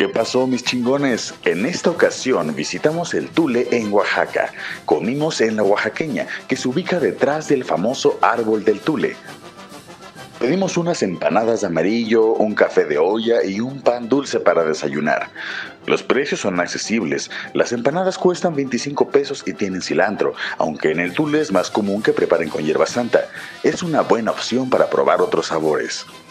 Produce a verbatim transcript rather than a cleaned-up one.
¿Qué pasó, mis chingones? En esta ocasión visitamos el Tule en Oaxaca. Comimos en La Oaxaqueña, que se ubica detrás del famoso árbol del Tule. Pedimos unas empanadas de amarillo, un café de olla y un pan dulce para desayunar. Los precios son accesibles. Las empanadas cuestan veinticinco pesos y tienen cilantro, aunque en el Tule es más común que preparen con hierba santa. Es una buena opción para probar otros sabores.